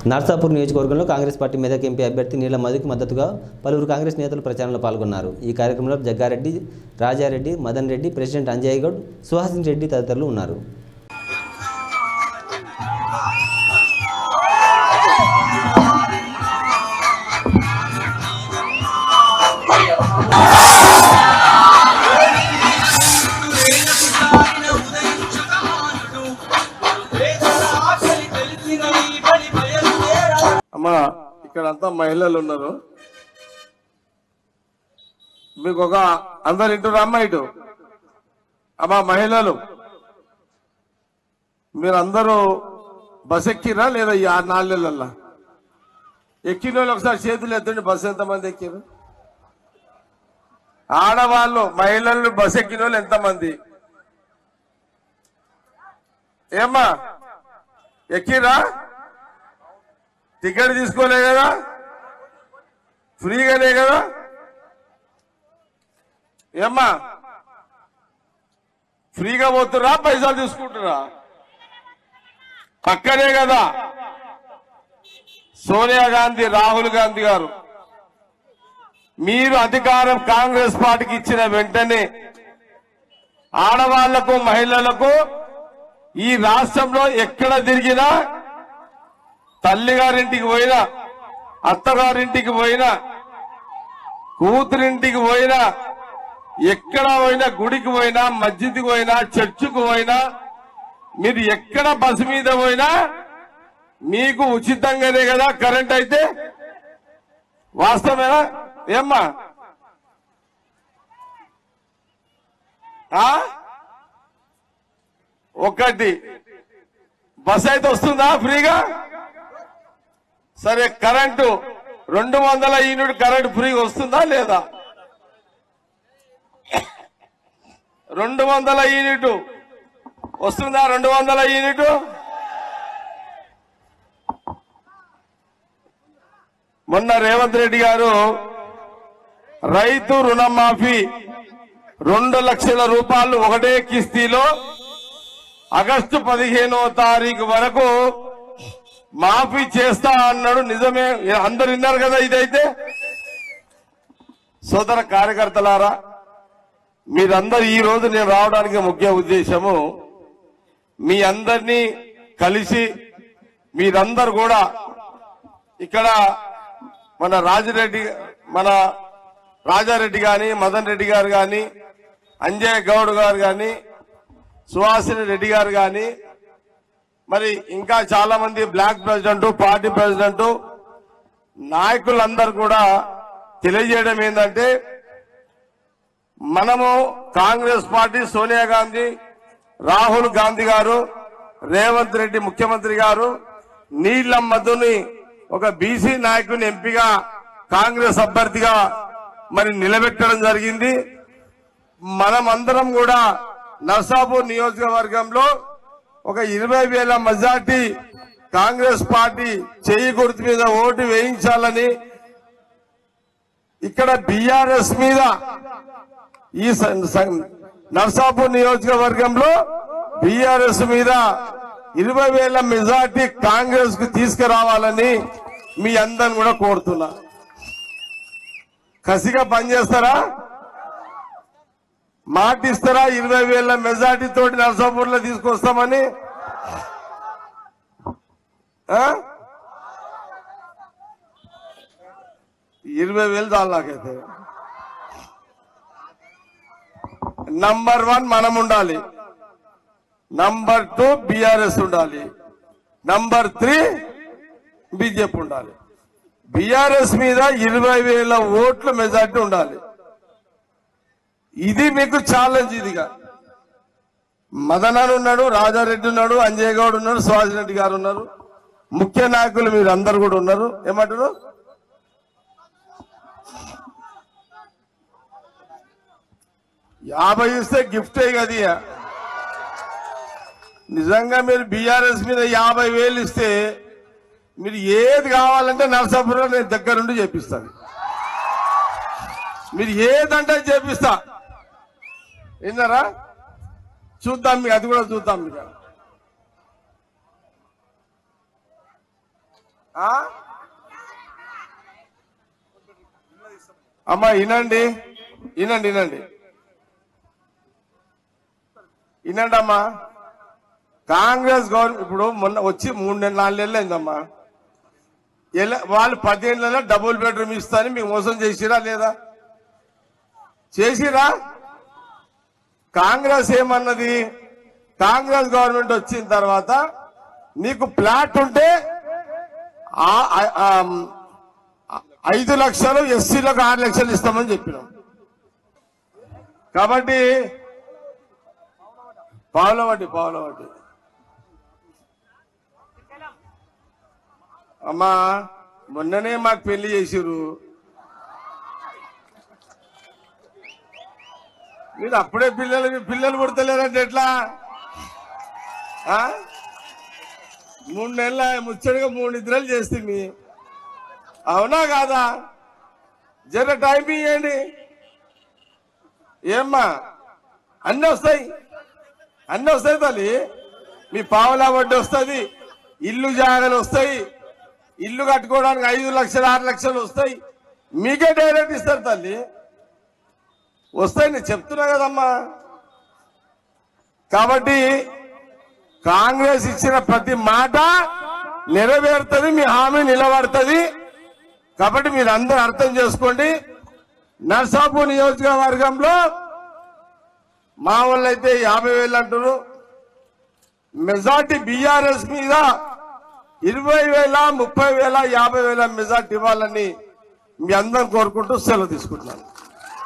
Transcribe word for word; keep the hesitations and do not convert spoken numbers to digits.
నర్సాపూర్ నియోజకవర్గంలో Congress party Medak MP అభ్యర్థి నీళ్ల మధుకి మద్దతుగా పలువురు కాంగ్రెస్ నేతలు ప్రచారంలో పాల్గొన్నారు. ఈ కార్యక్రమంలో జగ్గారెడ్డి, రాజారెడ్డి, మదన్ రెడ్డి, ప్రెసిడెంట్ అంజయ్ గౌడ్, సుహాసిన్ రెడ్డి తదితరులు ఉన్నారు. అమ్మా ఇక్కడ అంతా మహిళలు ఉన్నారు. మీకు ఒక అందరు ఇంటూ అమ్మ ఇటు అమ్మా మహిళలు మీరందరూ బస్ ఎక్కిరా లేదా ఈ ఆరు నాలుగు నెలల్లో ఎక్కిన వాళ్ళు ఒకసారి చేతులు ఎత్తండి. బస్సు ఎంతమంది ఎక్కిరు? ఆడవాళ్ళు మహిళలు బస్ ఎక్కిన వాళ్ళు ఎంతమంది? ఏమ్మా ఎక్కిరా? టికెట్ తీసుకోలే కదా, ఫ్రీగానే కదా? ఏమ్మా ఫ్రీగా పోతురా పైసలు తీసుకుంటురా? పక్కనే కదా సోనియా గాంధీ, రాహుల్ గాంధీ గారు. మీరు అధికారం కాంగ్రెస్ పార్టీకి ఇచ్చిన వెంటనే ఆడవాళ్లకు, మహిళలకు ఈ రాష్ట్రంలో ఎక్కడ తిరిగినా, తల్లిగారింటికి పోయినా, అత్తగారింటికి పోయినా, కూతురింటికి పోయినా, ఎక్కడ పోయినా, గుడికి పోయినా, మస్జిద్కి పోయినా, చర్చికి పోయినా, మీరు ఎక్కడ బస్సు మీద పోయినా మీకు ఉచితంగానే కదా కరెంట్ అయితే. వాస్తవేనా ఏమ్మా? ఒకటి బస్ అయితే వస్తుందా ఫ్రీగా? సరే కరెంటు రెండు వందల యూనిట్ కరెంటు ఫ్రీగా వస్తుందా లేదా? రెండు వందల యూనిట్ వస్తుందా? రెండు వందల యూనిట్ మొన్న రేవంత్ రెడ్డి గారు రైతు రుణమాఫీ రెండు లక్షల రూపాయలు ఒకటే కిస్తీలో ఆగస్టు పదిహేనో తారీఖు వరకు మాఫీ చేస్తా అన్నాడు. నిజమే, అందరు విన్నారు కదా. ఇదైతే సోదర కార్యకర్తలారా, మీరందరూ ఈ రోజు నేను రావడానికి ముఖ్య ఉద్దేశము మీ అందరినీ కలిసి, మీరందరూ కూడా ఇక్కడ మన రాజిరెడ్డి, మన రాజారెడ్డి గాని, మదన్ రెడ్డి గారు గాని, అంజయ్ గౌడ్ గారు గాని, సుహాసిని రెడ్డి గారు గాని, మరి ఇంకా చాలా మంది బ్లాక్ ప్రెసిడెంట్, పార్టీ ప్రెసిడెంట్ నాయకులందరూ కూడా తెలియజేయడం ఏంటంటే, మనము కాంగ్రెస్ పార్టీ, సోనియా గాంధీ, రాహుల్ గాంధీ గారు, రేవంత్ రెడ్డి ముఖ్యమంత్రి గారు నీళ్ల మధుని ఒక బీసీ నాయకుని ఎంపీగా కాంగ్రెస్ అభ్యర్థిగా మరి నిలబెట్టడం జరిగింది. మనమందరం కూడా నర్సాపూర్ నియోజకవర్గంలో ఒక ఇరవై వేల మెజార్టీ కాంగ్రెస్ పార్టీ చేయి గుర్తు మీద ఓటు వేయించాలని, ఇక్కడ బీఆర్ఎస్ మీద ఈ నర్సాపూర్ నియోజకవర్గంలో బీఆర్ఎస్ మీద ఇరవై వేల మెజార్టీ కాంగ్రెస్ కు తీసుకురావాలని మీ అందరిని కూడా కోరుతున్నా. కసిగా పనిచేస్తారా? మాట ఇస్తారా? ఇరవై వేల మెజార్టీ తోటి నర్సాపూర్ లో తీసుకొస్తామని. ఇరవై వేలు చాలు నాకైతే. నంబర్ వన్ మనం ఉండాలి, నంబర్ టూ బీఆర్ఎస్ ఉండాలి, నంబర్ త్రీ బీజేపీ ఉండాలి. బీఆర్ఎస్ మీద ఇరవై వేల ఓట్ల మెజార్టీ ఉండాలి. ఇది మీకు ఛాలెంజ్. ఇదిగా మదనాడు ఉన్నాడు, రాజారెడ్డి ఉన్నాడు, అంజయ్ గౌడ్ ఉన్నాడు, సుహాసిని రెడ్డి గారు ఉన్నారు, ముఖ్య నాయకులు మీరు అందరు కూడా ఉన్నారు. ఏమంటారు? యాభై ఇస్తే గిఫ్టే కది. నిజంగా మీరు బీఆర్ఎస్ మీద యాభై వేలు ఇస్తే మీరు ఏది కావాలంటే నర్సాపూర్లో నేను దగ్గరుండి చేపిస్తాను. మీరు ఏదంటే చేపిస్తా. విన్నారా? చూద్దాం, మీకు అది కూడా చూద్దాం. మీకు అమ్మా వినండి వినండి వినండి వినండి అమ్మా. కాంగ్రెస్ గవర్నమెంట్ ఇప్పుడు మొన్న వచ్చి మూడు నెలలు నాలుగు నెలలు అయిందమ్మా. వాళ్ళు పదిహేనులలో డబుల్ బెడ్రూమ్ ఇస్తారని మీకు మోసం చేసిరా లేదా? చేసిరా? కాంగ్రెస్ ఏమన్నది? కాంగ్రెస్ గవర్నమెంట్ వచ్చిన తర్వాత నీకు ప్లాట్ ఉంటే ఐదు లక్షలు ఎస్సీలకు ఆరు లక్షలు ఇస్తామని చెప్పినాం. కాబట్టి పావుల వడ్డీ పావుల వడ్డీ అమ్మా మొన్ననే మాకు పెళ్లి చేసిరు, మీరు అప్పుడే పిల్లలు పిల్లలు పుడతలేరంటే ఎట్లా? మూడు నెలల ముచ్చడిగా మూడు నిద్రలు చేస్తుంది, అవునా కాదా? జర టైం ఇవ్వండి. ఏమ్మా అన్నీ వస్తాయి, అన్నీ వస్తాయి తల్లి. మీ పావులా వడ్డీ వస్తుంది, ఇల్లు జాగాలు వస్తాయి, ఇల్లు కట్టుకోవడానికి ఐదు లక్షలు ఆరు లక్షలు వస్తాయి, మీకే డైరెక్ట్ ఇస్తారు తల్లి. వస్తాయి, నేను చెప్తున్నా కదమ్మా. కాబట్టి కాంగ్రెస్ ఇచ్చిన ప్రతి మాట నెరవేరుతుంది, మీ హామీ నిలబడుతుంది. కాబట్టి మీరు అందరూ అర్థం చేసుకోండి. నర్సాపూర్ నియోజకవర్గంలో మా వాళ్ళు అయితే యాభై వేలు అంటారు, మెజార్టీ బీఆర్ఎస్ మీద ఇరవై వేల ముప్పై వేల యాభై వేల మెజార్టీ ఇవ్వాలని మీ అందరం కోరుకుంటూ సెలవు తీసుకుంటున్నాను.